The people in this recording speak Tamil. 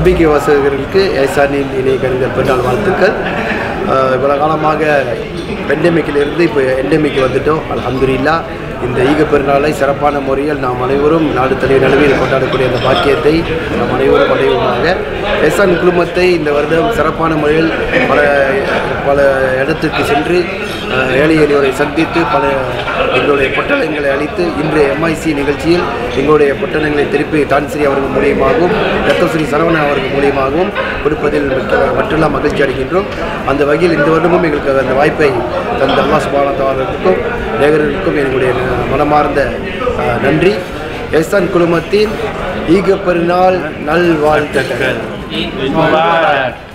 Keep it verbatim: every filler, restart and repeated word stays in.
நம்பிக்கை வாசகர்களுக்கு ஏசானின் இணைய கணித பெருநாள் வாழ்த்துக்கள். இவ்வளோ காலமாக பெண்டமிக்கிலிருந்து இப்போ எண்டமிக்கு வந்துட்டோம். அல்ஹம்துலில்லாஹ். இந்த ஈக பெருநாளை சிறப்பான முறையில் நாம் அனைவரும் நாடு தலைவர் நிலவில் கொண்டாடக்கூடிய அந்த பாக்கியத்தை நாம் அனைவரும் அடைவோமாக. எஹ்சான் குழுமத்தை இந்த வருடம் சிறப்பான முறையில் பல பல இடத்திற்கு சென்று ஏழை எளியோரை சந்தித்து பல எங்களுடைய பொட்டலங்களை அளித்து இன்றைய எம்ஐசி நிகழ்ச்சியில் எங்களுடைய பொட்டலங்களை திருப்பி தான்ஸ்ரீ அவர்கள் மூலியமாகவும் ரத்தஸ்ரீ சரவணன் அவர்கள் மூலியமாகவும் கொடுப்பதில் மற்றெல்லாம் மகிழ்ச்சி அடைகின்றோம். அந்த வகையில் இந்த வருடமும் எங்களுக்கு அந்த வாய்ப்பை தந்த அல்லாஹ் சுப்ஹானஹு வ தஆலாவுக்கும் நேயர்களுக்கும் எங்களுடைய மனமார்ந்த நன்றி. எஹ்சான் குழுமத்தின் ஈக பெருநாள் நல்வாழ்த்துக்கள்.